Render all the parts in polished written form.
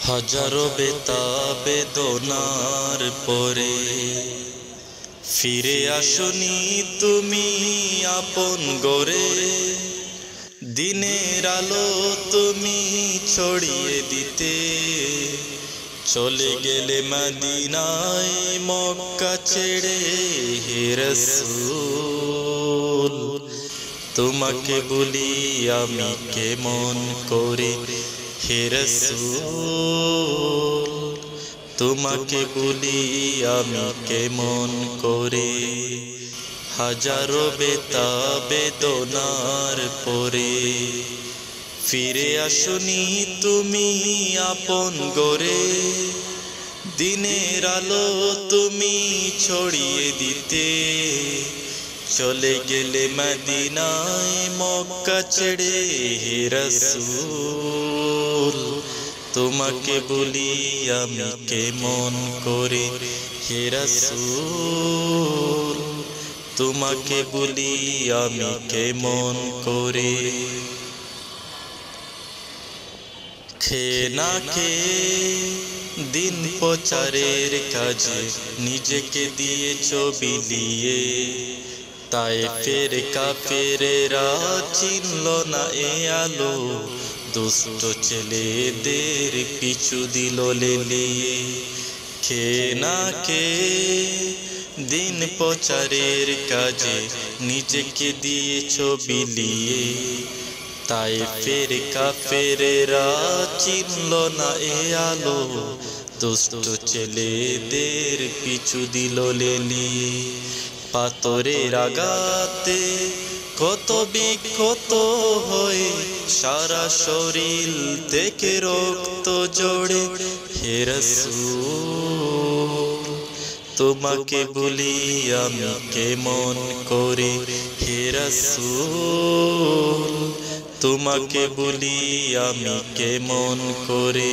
হাজারো বেদনার পরে ফিরে আসনি তুমি আপন গরে। দিনের আলো তুমি ছড়িয়ে দিতে চলে গেলে মদিনায় মক্কা ছেড়ে। হে রাসূল তোমাকে বলি আমি কেমন করে। হে রাসূল তোমাকে বলি আমি কেমন করে। হাজারো বেদনার পরে ফিরে আসনি তুমি আপন গরে। দিনের আলো তুমি ছড়িয়ে দিতে চলে গেলে মদিনায় মক্কা ছেড়ে। হে রাসূল তোমাকে বলি আমি কেমন করে। হে রাসূল তোমাকে বলি আমি কেমন করে। খেয়ে না খেয়ে দিন প্রচারের কাজে নিজেকে দিয়েছ বিলিয়ে। তায়েফের কাফেরেরা চিনল না এ আলো, দুষ্ট ছেলেদের পিছু দিল লেলিয়ে। খেয়ে না খেয়ে দিন প্রচারের কাজে নিজেকে দিয়েছ বিলিয়ে। তায়েফের কাফেরেরা চিনল না এ আলো, দুষ্ট ছেলেদের পিছু দিল লেলিয়ে। পাথরের আঘাতে কত বিক্ষত হয়ে সারা শরীর থেকে রক্ত জড়ে। হে রাসূল তোমাকে বলি আমি কেমন করে। হে রাসূল তোমাকে বলি আমি কেমন করে।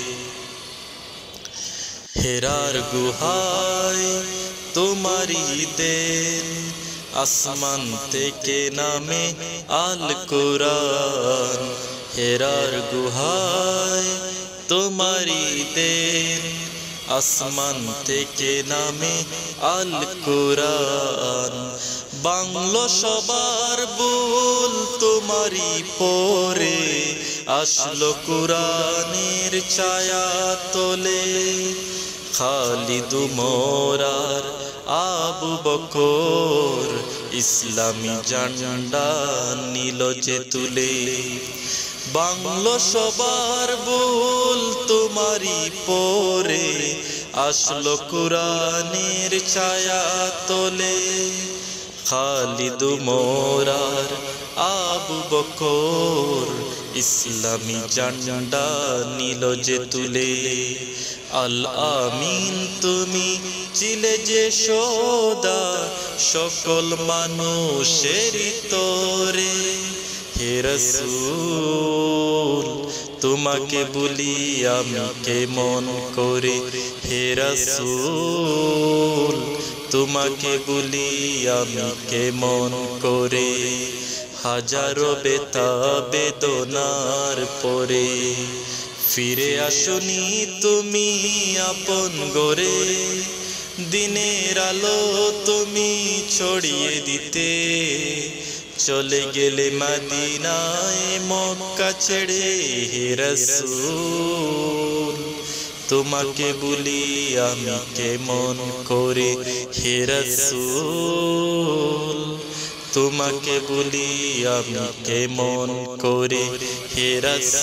হেরার গুহায় তোমারি দেন, আসমান থেকে নামে আল কুরআন। হেরার গুহায় তোমারি দেন, আসমান থেকে নামে আল কুরআন। বাংলো সবার ভুল তোমারি পরে, আসলো কুরআনের ছায়া তোলে। খালিদ উমর আর আবু বকর ইসলামী ঝান্ডা নিল যে তুলে। বাংলো সবার ভুল তোমারি পরে, আসলো কুরআনের ছায়া তোলে। খালিদ উমর আর আবু বকর ইসলামী ঝান্ডা নিল যে তুলে। আল আমিন তুমি ছিলে যে সদা সকল মানুষের তরে। হে রাসূল তোমাকে বলি আমি কেমন করে। হে রাসূল তোমাকে বলি আমি কেমন করে। হাজারো বেদনার পরে ফিরে আসনি তুমি আপন গরে। দিনের আলো তুমি ছড়িয়ে দিতে চলে গেলে মদিনায় মক্কা ছেড়ে। হে রাসূল তোমাকে বলি আমি কেমন করে। হে রাসূল তোমাকে বলি আমি কেমন করে। হে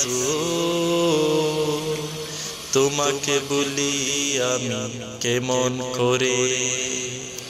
রাসূল তোমাকে বলি আমি কেমন করে।